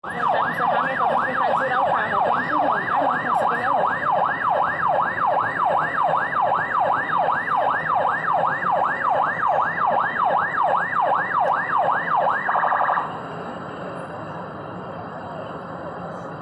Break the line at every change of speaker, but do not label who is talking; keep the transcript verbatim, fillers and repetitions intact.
Não tá com essa ferramenta, eu vou tentar girar o carro. Eu tô empurrando. Ah, não consegui não.